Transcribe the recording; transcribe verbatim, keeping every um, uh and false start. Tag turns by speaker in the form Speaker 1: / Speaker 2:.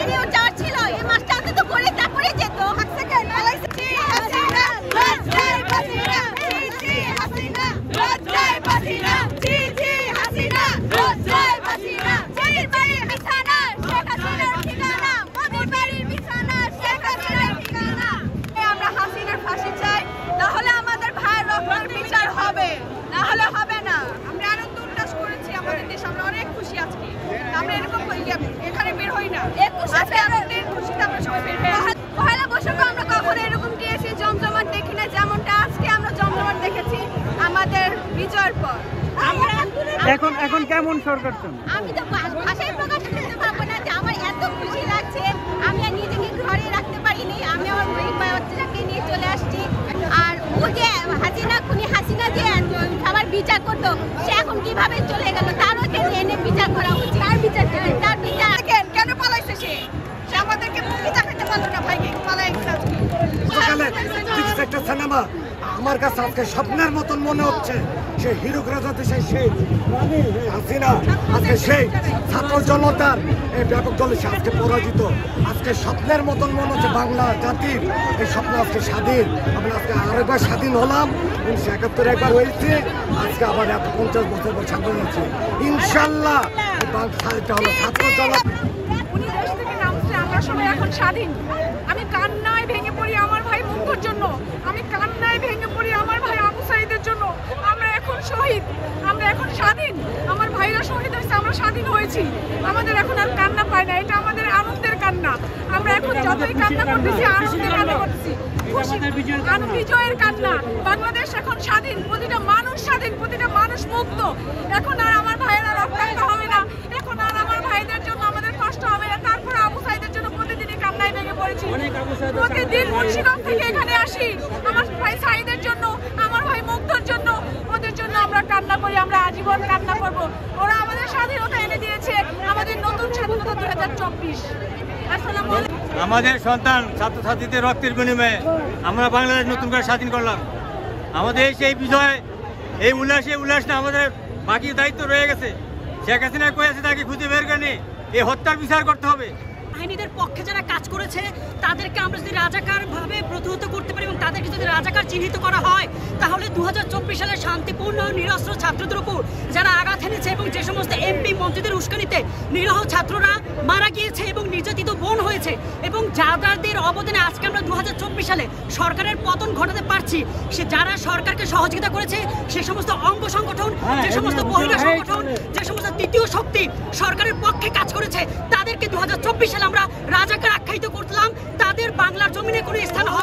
Speaker 1: নিয়েও যাওয়ার ছিল, এই মাসটা অন্তত করে তারপরে যেত। আমরা হাসিনার ফাঁসি চাই, নাহলে আমাদের ভাইয়ের রক্তের বিচার হবে, নাহলে হবে না। আমরা আনন্দ উল্লাস করেছি আমাদের দেশ, আমরা অনেক খুশি আজকে। আমরা এরকম এখানে বের হই না, আজকে আনন্দের খুশিতে আমরা সবাই বের হই। পয়লা বৈশাখে আমরা কখনো এরকম গিয়েছি জমজমাট দেখি না, যেমনটা আজকে আমরা জমজমাট দেখেছি আমাদের বিজয়ের পর।
Speaker 2: এখন এখন কেমন সরকার?
Speaker 1: আমি তো ভাষায় প্রকাশ করতে পারবো না যে আমার এত খুশি লাগছে। আমি আর নিজেকে ঘরে রাখতে পারিনি, আমি আমার বাচ্চাকে নিয়ে চলে আসছি। আর ও যে হাসিনা খুনি হাসিনা যে সবার বিচার করতো, সে এখন কিভাবে চলে গেল, তারও এনে বিচার করা উচিত। তার বিচার তার বিচার কেন পালাইছে? সে সে আমাদেরকে মুক্তি দেখাতে পারলো না। ভাইকে পালাইছে
Speaker 3: একটা সিনেমা আমার কাছে আজকে স্বপ্নের মতন মনে হচ্ছে। সে হিরো রাজাতে সেই সেই হাসিনা আজকে সেই ছাত্র জনতার এই ব্যাপক দলে সে আজকে পরাজিত। আজকে স্বপ্নের মতন মনে হচ্ছে বাংলা জাতির এই স্বপ্ন আজকে স্বাধীন। আমরা আজকে আরেকবার স্বাধীন হলাম, উনিশশো একাত্তর একবার হয়েছে, আজকে আবার এত পঞ্চাশ বছর পর স্বাধীন হয়েছে। ইনশাল্লাহ এটা হলো ছাত্র জনতা।
Speaker 4: উনি দেশ থেকে নামছে, আমরা সবাই এখন স্বাধীন। আমি কান্নায় ভেঙে পড়ি আমার ভাই মুগ্ধর জন্য, আমি কান্নায় ভেঙে পড়ি আমার ভাই আবু সাঈদের জন্য। আমরা এখন শহীদ, আমরা এখন স্বাধীন। আমার ভাইরা শহীদ হয়েছে, আমরা স্বাধীন হয়েছি। আমাদের এখন আর কান্না পায় না, এটা আমাদের আনন্দের কান্না। আমরা এখন যতই কান্না করতেছি আনন্দের কান্না করতেছি, বিজয়ের কান্না। বাংলাদেশ এখন স্বাধীন, প্রতিটা মানুষ স্বাধীন, প্রতিটা মানুষ মুক্ত। এখন আর আমার ভাইয়েরা রক্তাক্ত হবে না, এখন আর আমার ভাইদের জন্য আমাদের কষ্ট হবে না। তারপরে আবু সাঈদের জন্য প্রতিদিনই কান্নায় ভেঙে পড়েছি। প্রতিদিন মুন্সিগঞ্জ থেকে এখানে আসি আমার ভাই সাঈদের জন্য, আমার ভাই মুগ্ধর জন্য, ওদের জন্য আমরা কান্না করি, আমরা আজীবন কান্না করব। ওরা আমাদের স্বাধীনতা এনে দিয়েছে, আমাদের নতুন স্বাধীনতা দুই হাজার চব্বিশ।
Speaker 5: আমাদের সন্তান ছাত্রছাত্রীদের রক্তের বিনিময়ে আমরা বাংলাদেশ নতুন করে স্বাধীন করলাম। আমাদের সেই বিজয়, এই উল্লাসে উল্লাস না, আমাদের বাকি দায়িত্ব রয়ে গেছে। শেখ হাসিনা কয়ে আছে তাকে খুঁজে বের করে নিয়ে এই হত্যার বিচার করতে হবে।
Speaker 6: বাহিনীদের পক্ষে যারা কাজ করেছে তাদেরকে আমরা যদি রাজাকার ভাবে প্রতিহত করতে পারি এবং তাদেরকে যদি রাজাকার চিহ্নিত করা হয়, তাহলে দু হাজার চব্বিশ সালে শান্তিপূর্ণ নিরস্ত্র ছাত্রদের উপর যারা আঘাত এনেছে এবং যে সমস্ত এমপি মন্ত্রীদের উস্কানিতে নিরহ ছাত্ররা মারা গিয়েছে এবং নির্যাতিত বোন হয়েছে, এবং যাদের অবদানে আজকে আমরা দু হাজার চব্বিশ সালে সরকারের পতন ঘটাতে পারছি, সে যারা সরকারকে সহযোগিতা করেছে সে সমস্ত অঙ্গ সংগঠন, যে সমস্ত মহিলা সংগঠন, যে সমস্ত তৃতীয় শক্তি সরকারের পক্ষে কাজ করেছে, তাদেরকে দু হাজার চব্বিশ সালে আমরা রাজাকার আখ্যায়িত করলাম। তাদের বাংলার জমিনে কোনো স্থান